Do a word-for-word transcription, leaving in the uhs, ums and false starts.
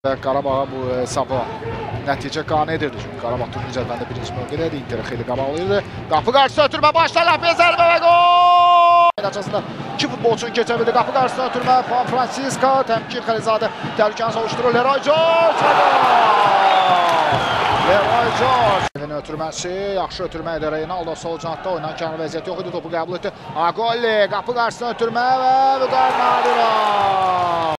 Qarabağa bu hesabı nəticə qane edirdi. Çünki Qarabağ turnirin cədvəlində birinci mövqedədir. Inter xeyli qabaqlayırdı. Qapı qarşısına ötürmə başlar. Lafiyə zərbə və gol! Açasında iki futbolçunu keçə bildi. Qapı qarşısına ötürmə. Juan Francisco, Təmkin Xəlizadə təhlükəni savuşdurur. Leroy George və gol! Leroy George. Evin ötürməsi, yaxşı ötürmə edir. Reynaldo sol canatda oynanan kənar vəziyyəti yox idi. Topu qəbul etdi. Agolli, qapı qarşısına ötürmə və Vüqar Nadirov.